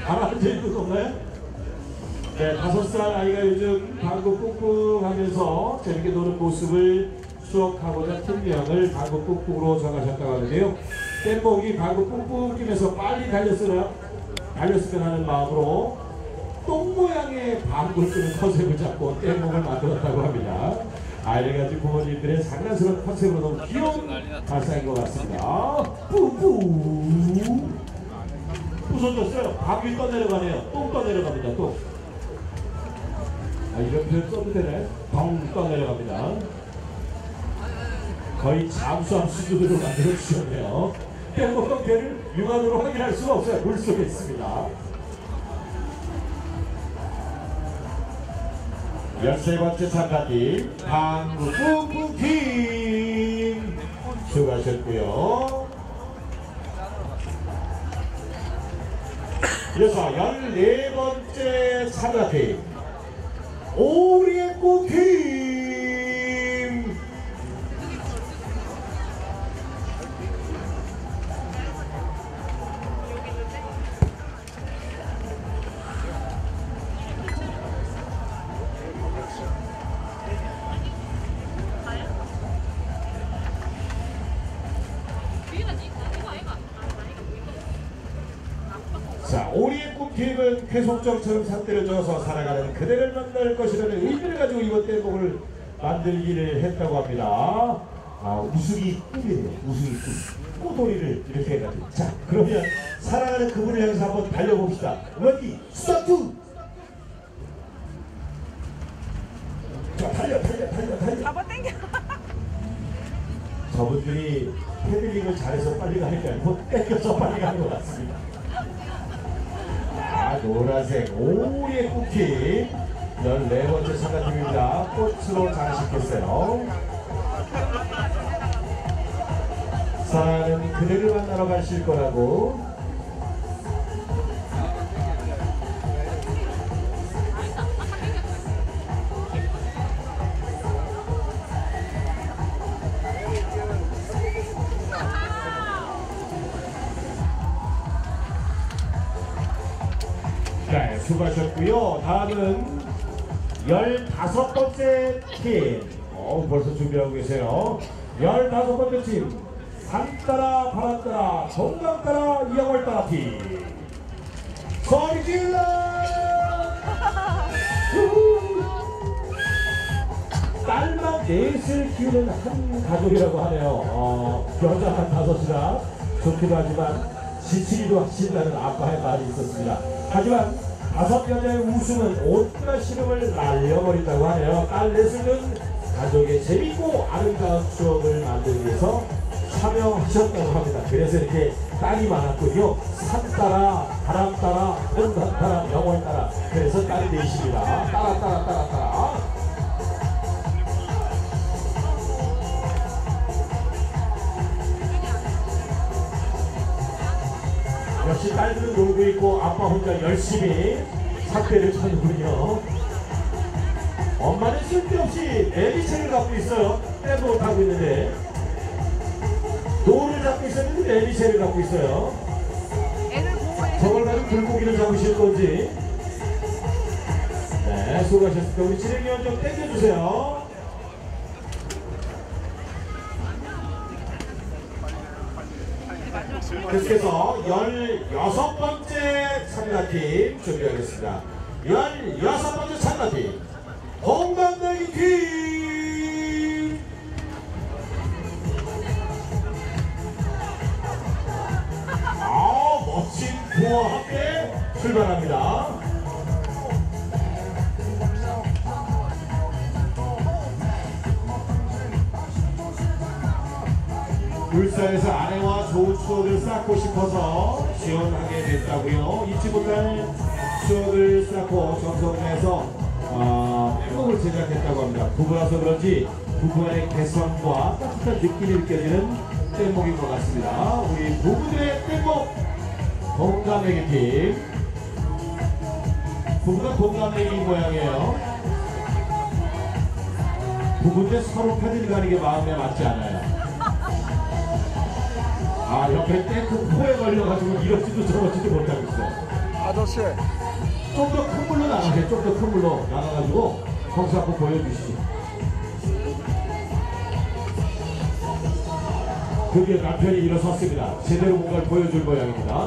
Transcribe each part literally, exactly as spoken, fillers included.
가라앉아 있는 거 없나요? 네, 다섯 살 아이가 요즘 방구 뿡뿡 하면서 재밌게 노는 모습을 추억하고자 팀명을 방구 뿡뿡으로 정하셨다고 하는데요. 뗏목이 방구 뿡뿡 뛰면서 빨리 달렸으나, 달렸으면 하는 마음으로 똥 모양의 방구를 끄는 컨셉을 잡고 뗏목을 만들었다고 합니다. 아이를 가진 부모님들의 장난스러운 컨셉으로 너무 귀여운 발상인 것 같습니다. 뿡뿡 부서졌어요. 방귀 떠내려가네요. 똥 떠내려갑니다. 똥. 아, 이런 표현 써도 되네. 덩 떠내려갑니다. 거의 잠수함 수준으로 만들어 주셨네요. 뗏목과 배를 육안으로 확인할 수가 없어요. 물속에 있습니다. 열세 번째 참가팀 방구 뿡뿡팀 수고하셨고요. 이어서 열네 번째 참가팀 오리의 꿈팀. 자, 오리의 꿈팀은 쾌속정처럼 상태를 져서 살아가는 그대를 만날 것이라는 의미를 가지고 이번 뗏목을 만들기를 했다고 합니다. 아, 우승이 꿈이에요. 우승이 꿈. 꼬돌이를 이렇게 해가지고. 자, 그러면 사랑하는 그분을 향해서 한번 달려봅시다. 레디, 스타트! 자, 달려, 달려, 달려, 달려. 잡아 당겨. 저분들이 패들링을 잘해서 빨리 가는 게 아니고 땡겨서 빨리 가는 것 같습니다. 아, 노란색 오리의 꿈팀 열네 번째 참가팀입니다. 꽃으로 장식했어요. 사랑하는 그대를 만나러 가실 거라고. 네, 수고하셨고요. 다음은 열다섯 번째 팀. 어, 벌써 준비하고 계세요. 열다섯 번째 팀. 산 따라 바람 따라 정강 따라 이영월 따라 팀. 소리 질러! 딸만 넷을 키우는 한 가족이라고 하네요. 어, 여자만 다섯이라 좋기도 하지만 지치기도 하신다는 아빠의 말이 있었습니다. 하지만 다섯 여자의 웃음은 온갖 시름을 날려버린다고 하네요. 딸 넷은 가족의 재밌고 아름다운 추억을 만들기 위해서 참여하셨다고 합니다. 그래서 이렇게 딸이 많았군요. 산 따라, 바람 따라, 건강 따라, 영월 따라. 그래서 딸이 넷입니다. 따라 따라 따라 따라. 역시 딸들은 놀고 있고 아빠 혼자 열심히 삭배를 쳐는군요. 엄마는 쓸데없이 내비채를 갖고 있어요. 떼도 타고 있는데 노를 잡고 있었는데 내비채를 갖고 있어요. 저걸 가지고 불고기를 잡으실 건지. 네, 수고하셨습니다. 우리 진행위원 좀 땡겨주세요. 계속해서 열여섯 번째 참가팀 준비하겠습니다. 열여섯 번째 참가팀 동방내기 팀. 아, 멋진 부와 함께 출발합니다. 울산에서 아내와 좋은 추억을 쌓고 싶어서 지원하게 됐다고요. 잊지 못할 추억을 쌓고 정성내서 어, 뗏목을 제작했다고 합니다. 부부라서 그런지 부부간의 개성과 따뜻한 느낌이 느껴지는 뗏목인 것 같습니다. 우리 부부들의 뗏목 동갑내기 팀. 부부가 동갑내기인 모양이에요. 부부인데 서로 패들 가는 게 마음에 맞지 않아요. 아, 옆에 탱크 포에 걸려가지고 이러지도 저러지도 못하고 있어요. 아저씨. 좀 더 큰 물로 나가세요. 좀 더 큰 물로 나가가지고 거기서 한번 보여주시죠. 드디어 남편이 일어섰습니다. 제대로 뭔가를 보여줄 모양입니다.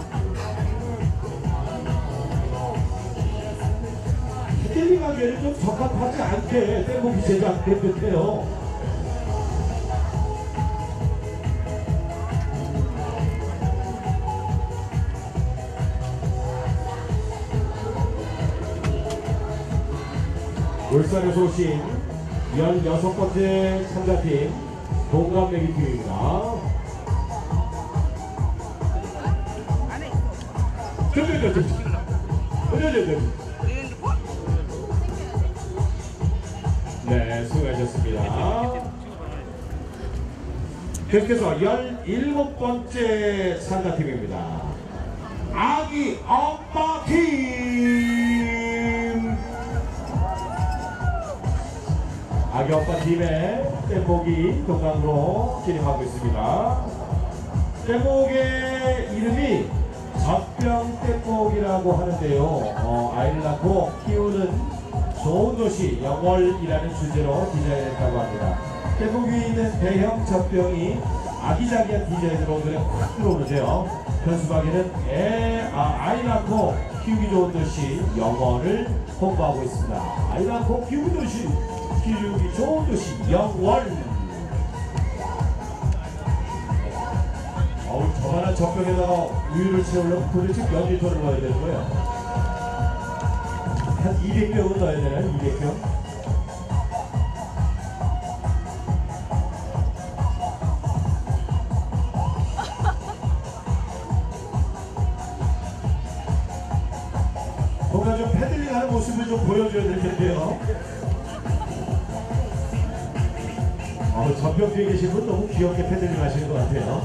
힐링하기에는 좀 적합하지 않게 떼목이 제작된 듯해요. 울산에서 오신 열여섯 번째 참가팀 동갑내기 팀입니다. 네, 수고하셨습니다. 계속해서 열일곱 번째 참가팀입니다. 아기 엄마 팀! 아기 엄마 팀의 뗏목이 동강으로 진입하고 있습니다. 뗏목의 이름이 젖병 뗏목이라고 하는데요. 어, 아이를 낳고 키우는 좋은 도시 영월이라는 주제로 디자인했다고 합니다. 뗏목 위에 있는 대형 젖병이 아기자기한 디자인으로 눈에 확 들어오는데요. 현수막에는 애, 아, 아이 낳고 키우기 좋은 도시 영월을 홍보하고 있습니다. 아이 낳고 키우기 도시 기르기 좋은 도시 영월. 어우, 저만한 젖병에다가 우유를 채우려면 도대체 몇 리터를 넣어야 되는 거예요? 한 이백 병은 넣어야 되나요? 이백 병? 뭔가 좀 패들링 하는 모습을 좀 보여줘야 될 텐데요. 어, 전병 뒤에 계신 분 너무 귀엽게 패들링 하시는 것 같아요.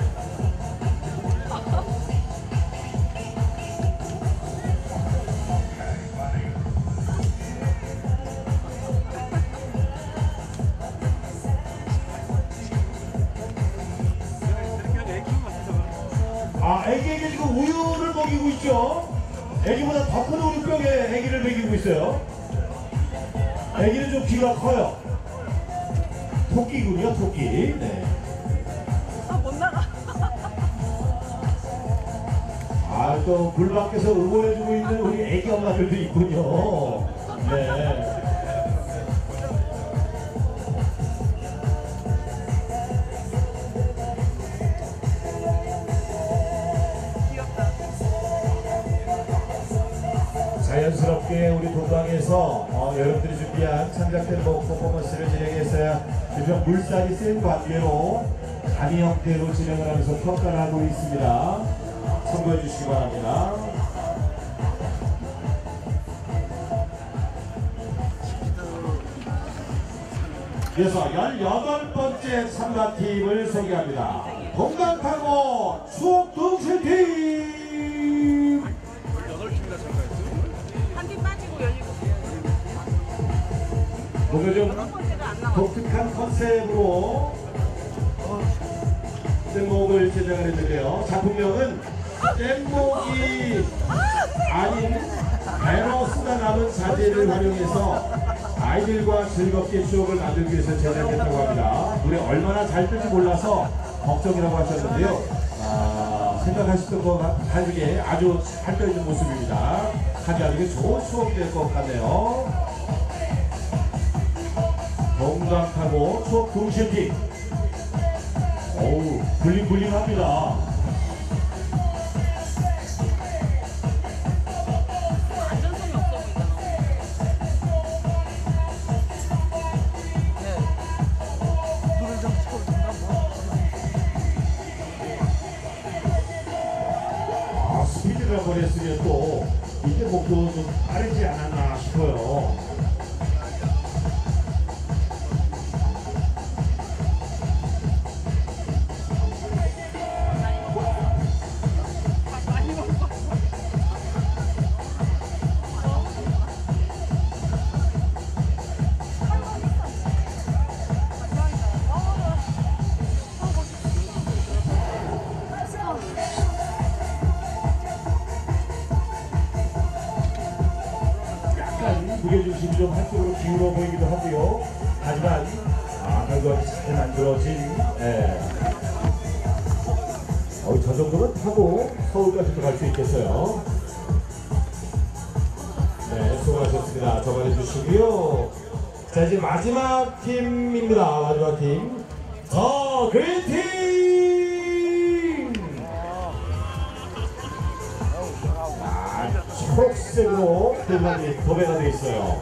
아, 애기에게 지금 우유를 먹이고 있죠? 애기보다 더 큰 우유병에 애기를 먹이고 있어요. 애기는 좀 귀가 커요. 토끼군요, 토끼. 네. 아, 못 나가. 아, 또 물 밖에서 응원해주고 있는 우리 애기 엄마들도 있군요. 네. 자연스럽게 우리 동강에서 어, 여러분들이 준비한 창작된 목 퍼포먼스를 진행했어야 주변 물살이 센 관계로 단위 형태로 진행을 하면서 평가를 하고 있습니다. 참고해 주시기 바랍니다. 그래서 열여덟 번째 참가팀을 소개합니다. 동강타고 추억동실팀! 오늘 좀 독특한 컨셉으로 뗏목을 제작을 했는데요. 작품명은 뗏목이 아닌 배로 쓰다 남은 자재를 활용해서 아이들과 즐겁게 추억을 만들기 위해서 제작했다고 합니다. 노래 얼마나 잘 될지 몰라서 걱정이라고 하셨는데요. 아, 생각하셨던 것 가지고 아주 잘 떠있는 모습입니다. 하기하기 좋은 추억이 될 것 같네요. 동강타고 추억 동실팀. 어우, 블링블링합니다. 안전성이 없어 보이잖아. 네. 물을 좀 채워준다 뭐. 아, 스피드를 한번 했으면 또 이때 목도 좀 빠르지 않았나 싶어요. 무게중심이 좀 한쪽으로 기울어 보이기도 하고요. 하지만 아, 결과는 잘 만들어진 예. 어, 저 정도면 타고 서울까지도 갈 수 있겠어요. 네, 수고하셨습니다. 저번에 주시고요. 자, 이제 마지막 팀입니다. 마지막 팀. 더 그린팀! 아, 초록색으로 대만이 도배가 되어 있어요.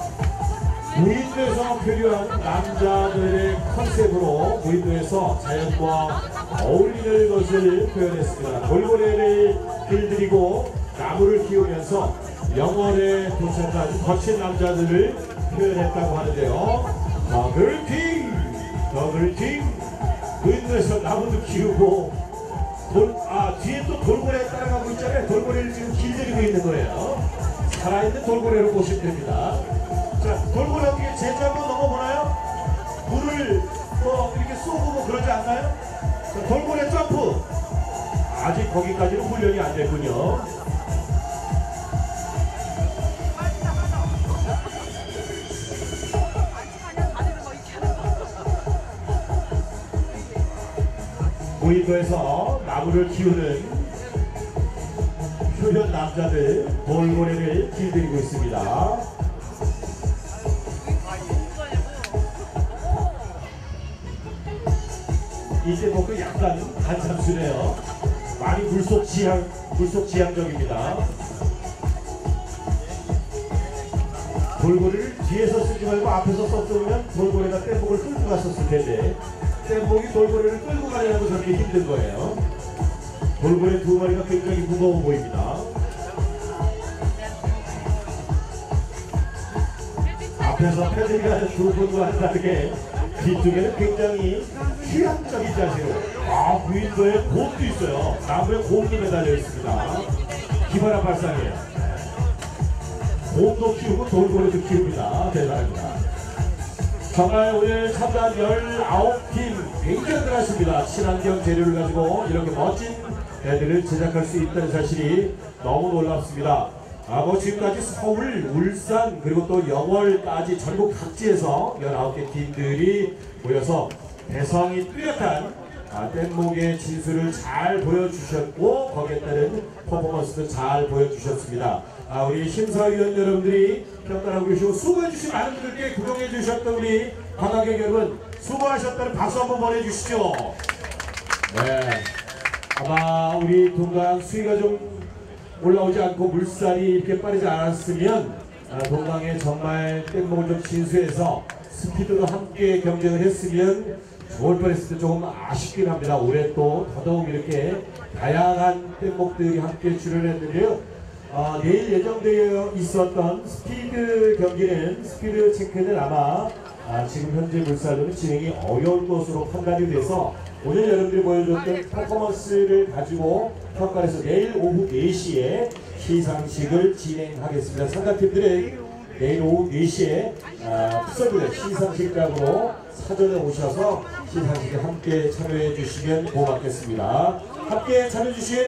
무인도에서 표류한 남자들의 컨셉으로 무인도에서 자연과 어울리는 것을 표현했습니다. 돌고래를 길들이고 나무를 키우면서 영월에 도착한 거친 남자들을 표현했다고 하는데요. 더글팀! 더글팀! 무인도에서 나무도 키우고 돌, 아, 뒤에 또 돌고래 따라가고 있잖아요. 돌고래를 지금 길들이고 있는 거예요. 살아있는 돌고래로 보시면 됩니다. 자, 돌고래 어떻게 제주 한번 넘어보나요? 물을 뭐 이렇게 쏘고 뭐 그러지 않나요? 자, 돌고래 점프! 아직 거기까지는 훈련이 안 됐군요. 무인도에서 나무를 키우는 표현 남자들 돌고래를 길들이고 있습니다. 이제 보고 약간 한참수네요. 많이 물속 지향, 물속 지향적입니다. 돌고래를 뒤에서 쓰지 말고 앞에서 썼으면 돌고래가 떼목을 끌고 갔었을 텐데 떼목이 돌고래를 끌고 가려고 저렇게 힘든 거예요. 돌고래 두 마리가 굉장히 무거워 보입니다. 앞에서 패들이가 두 분과 다르게 뒤쪽에는 굉장히 휴양적인 자세로 아, 무인도에 곰도 있어요. 나무에 곰도 매달려 있습니다. 기발한 발상이에요. 곰도 키우고 돌고래도 키웁니다. 대단합니다. 정말 오늘 참가한 열아홉 팀 굉장히 대단하십니다. 친환경 재료를 가지고 이렇게 멋진 애들을 제작할 수 있다는 사실이 너무 놀랍습니다. 아, 뭐 지금까지 서울, 울산, 그리고 또 영월까지 전국 각지에서 열아홉 개 팀들이 모여서 대성이 뚜렷한 아, 뗏목의 진수를 잘 보여주셨고 거기에 따른 퍼포먼스도 잘 보여주셨습니다. 아, 우리 심사위원 여러분들이 평가하고 계시고 수고해주신 많은 분들께 구경해주셨던 우리 관광객 여러분 수고하셨다는 박수 한번 보내주시죠. 네, 아마 우리 동강 수위가 좀 올라오지 않고 물살이 이렇게 빠르지 않았으면 아, 동강에 정말 뗏목을 좀 진수해서 스피드도 함께 경쟁을 했으면 좋을 뻔했을 때 조금 아쉽긴 합니다. 올해 또 더더욱 이렇게 다양한 뗏목들이 함께 출연했는데요. 어, 내일 예정되어 있었던 스피드 경기는 스피드 체크는 아마 아, 지금 현재 물살로는 진행이 어려울 것으로 판단이 돼서 오늘 여러분들이 보여줬던 퍼포먼스를 가지고 평가를 해서 내일 오후 네 시에 시상식을 진행하겠습니다. 상가팀들의 내일 오후 네 시에 아, 풋살부대 시상식장으로 사전에 오셔서 시상식에 함께 참여해 주시면 고맙겠습니다. 함께 참여해 주신